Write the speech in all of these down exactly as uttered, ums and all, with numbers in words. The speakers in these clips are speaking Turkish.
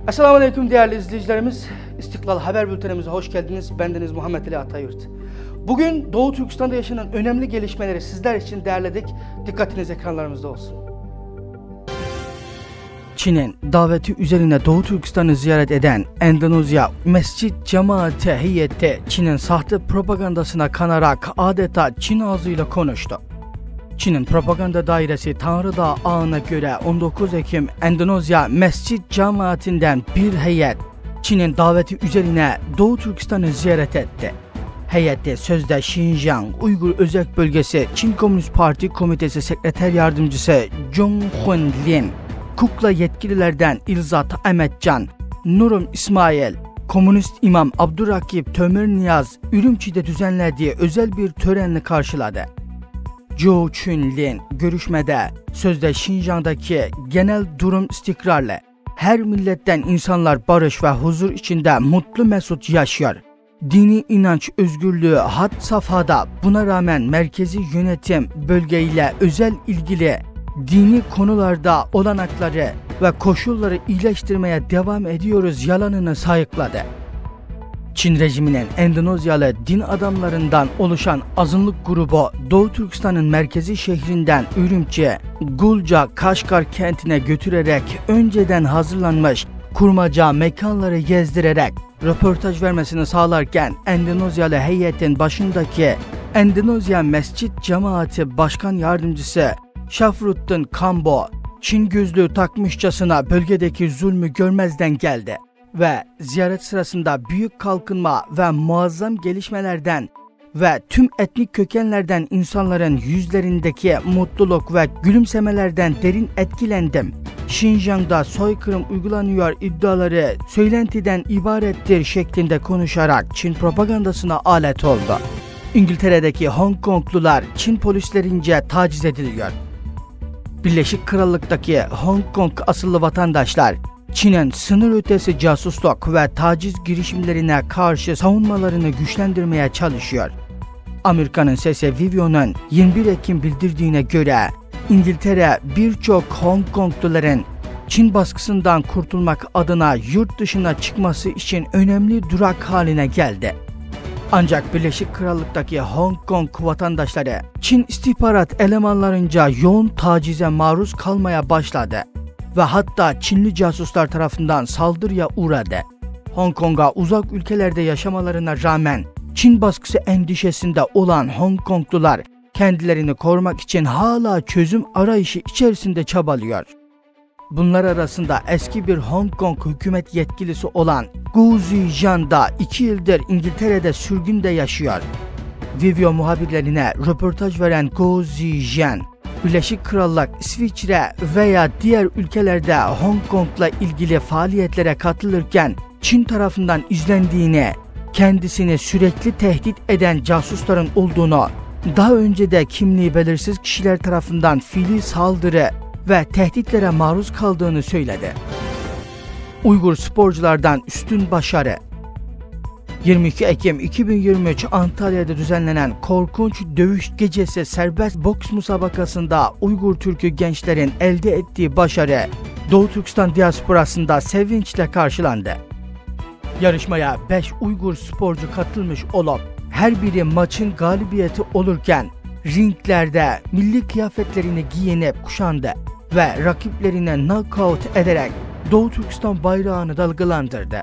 Esselamu Aleyküm değerli izleyicilerimiz. İstiklal Haber Bültenimize hoş geldiniz. Bendeniz Muhammed Ali Atayurt. Bugün Doğu Türkistan'da yaşanan önemli gelişmeleri sizler için derledik. Dikkatiniz ekranlarımızda olsun. Çin'in daveti üzerine Doğu Türkistan'ı ziyaret eden Endonezya Mescid Cemaati heyeti Çin'in sahte propagandasına kanarak adeta Çin ağzıyla konuştu. Çin'in propaganda dairesi Tanrı Dağı ağına göre on dokuz Ekim Endonezya Mescid Cemaati'nden bir heyet Çin'in daveti üzerine Doğu Türkistan'ı ziyaret etti. Heyette sözde Xinjiang Uygur Özerk Bölgesi Çin Komünist Parti Komitesi Sekreter Yardımcısı Zhong Hunlin, Kukla yetkililerden İlzat Ahmetcan, Nurum İsmail, Komünist İmam Abdurrakip Tömür Niyaz Ürümçi'de düzenlediği özel bir törenle karşıladı. Zhou Chunlin görüşmede sözde Şinjan'daki genel durum istikrarlı, her milletten insanlar barış ve huzur içinde mutlu mesut yaşıyor. Dini inanç özgürlüğü had safhada, buna rağmen merkezi yönetim bölgeyle özel ilgili dini konularda olanakları ve koşulları iyileştirmeye devam ediyoruz yalanını sayıkladı. Çin rejiminin Endonezyalı din adamlarından oluşan azınlık grubu Doğu Türkistan'ın merkezi şehrinden Ürümçi, Gulca, Kaşgar kentine götürerek önceden hazırlanmış kurmaca mekanları gezdirerek röportaj vermesini sağlarken Endonezyalı heyetin başındaki Endonezya Mescid Cemaati Başkan Yardımcısı Şafruddin Kambo, Çin gözlüğü takmışçasına bölgedeki zulmü görmezden geldi ve ziyaret sırasında büyük kalkınma ve muazzam gelişmelerden ve tüm etnik kökenlerden insanların yüzlerindeki mutluluk ve gülümsemelerden derin etkilendim. Şinjan'da soykırım uygulanıyor iddiaları söylentiden ibarettir şeklinde konuşarak Çin propagandasına alet oldu. İngiltere'deki Hong Konglular Çin polislerince taciz ediliyor. Birleşik Krallık'taki Hong Kong asıllı vatandaşlar Çin'in sınır ötesi casusluk ve taciz girişimlerine karşı savunmalarını güçlendirmeye çalışıyor. Amerika'nın sesi Vivio'nun yirmi bir Ekim bildirdiğine göre İngiltere birçok Hong Kongluların Çin baskısından kurtulmak adına yurt dışına çıkması için önemli durak haline geldi. Ancak Birleşik Krallık'taki Hong Kong vatandaşları Çin istihbarat elemanlarınca yoğun tacize maruz kalmaya başladı ve hatta Çinli casuslar tarafından saldırıya uğradı. Hong Kong'a uzak ülkelerde yaşamalarına rağmen Çin baskısı endişesinde olan Hong Konglular kendilerini korumak için hala çözüm arayışı içerisinde çabalıyor. Bunlar arasında eski bir Hong Kong hükümet yetkilisi olan Gu Zijian da iki yıldır İngiltere'de sürgünde yaşıyor. Vivio muhabirlerine röportaj veren Gu Zijian, Birleşik Krallık, İsviçre veya diğer ülkelerde Hong Kong'la ilgili faaliyetlere katılırken Çin tarafından izlendiğini, kendisini sürekli tehdit eden casusların olduğunu, daha önce de kimliği belirsiz kişiler tarafından fiili saldırı ve tehditlere maruz kaldığını söyledi. Uygur sporculardan üstün başarı. yirmi iki Ekim iki bin yirmi üç Antalya'da düzenlenen korkunç dövüş gecesi serbest boks musabakasında Uygur Türk'ü gençlerin elde ettiği başarı Doğu Türkistan diasporasında sevinçle karşılandı. Yarışmaya beş Uygur sporcu katılmış olup her biri maçın galibiyeti olurken ringlerde milli kıyafetlerini giyinip kuşandı ve rakiplerine knockout ederek Doğu Türkistan bayrağını dalgalandırdı.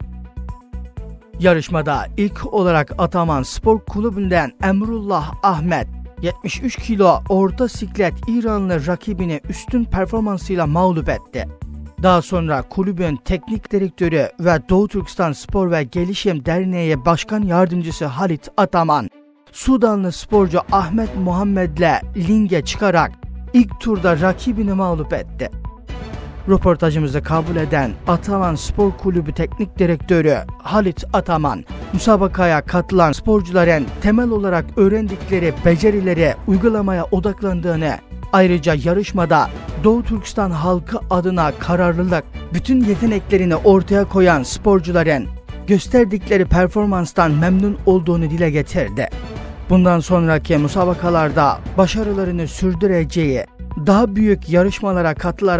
Yarışmada ilk olarak Ataman Spor Kulübü'nden Emrullah Ahmet yetmiş üç kilo orta siklet İranlı rakibini üstün performansıyla mağlup etti. Daha sonra kulübün teknik direktörü ve Doğu Türkistan Spor ve Gelişim Derneği Başkan Yardımcısı Halit Ataman, Sudanlı sporcu Ahmet Muhammed'le linge çıkarak ilk turda rakibini mağlup etti. Röportajımızı kabul eden Ataman Spor Kulübü Teknik Direktörü Halit Ataman, müsabakaya katılan sporcuların temel olarak öğrendikleri becerileri uygulamaya odaklandığını, ayrıca yarışmada Doğu Türkistan halkı adına kararlılık, bütün yeteneklerini ortaya koyan sporcuların gösterdikleri performanstan memnun olduğunu dile getirdi. Bundan sonraki müsabakalarda başarılarını sürdüreceği, daha büyük yarışmalara katılarak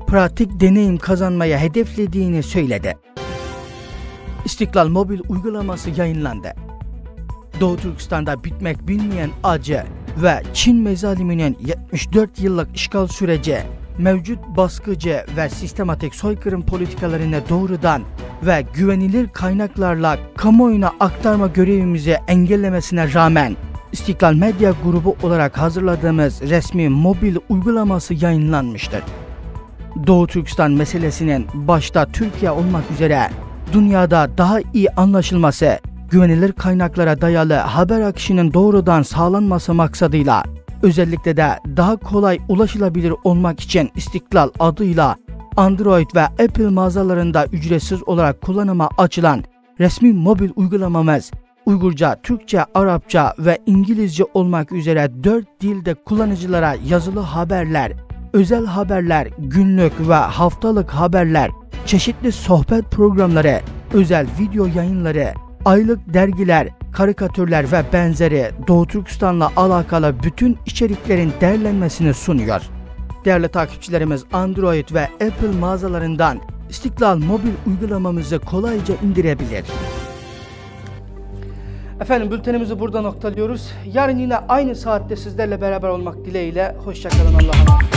pratik deneyim kazanmaya hedeflediğini söyledi. İstiklal mobil uygulaması yayınlandı. Doğu Türkistan'da bitmek bilmeyen acı ve Çin mezaliminin yetmiş dört yıllık işgal süreci, mevcut baskıcı ve sistematik soykırım politikalarını doğrudan ve güvenilir kaynaklarla kamuoyuna aktarma görevimizi engellemesine rağmen İstiklal Medya Grubu olarak hazırladığımız resmi mobil uygulaması yayınlanmıştır. Doğu Türkistan meselesinin başta Türkiye olmak üzere dünyada daha iyi anlaşılması, güvenilir kaynaklara dayalı haber akışının doğrudan sağlanması maksadıyla özellikle de daha kolay ulaşılabilir olmak için İstiklal adıyla Android ve Apple mağazalarında ücretsiz olarak kullanıma açılan resmi mobil uygulamamız Uygurca, Türkçe, Arapça ve İngilizce olmak üzere dört dilde kullanıcılara yazılı haberler, özel haberler, günlük ve haftalık haberler, çeşitli sohbet programları, özel video yayınları, aylık dergiler, karikatürler ve benzeri Doğu Türkistan'la alakalı bütün içeriklerin derlenmesini sunuyor. Değerli takipçilerimiz, Android ve Apple mağazalarından İstiklal mobil uygulamamızı kolayca indirebilir. Efendim, bültenimizi burada noktalıyoruz. Yarın yine aynı saatte sizlerle beraber olmak dileğiyle. Hoşça kalın, Allah'a emanet.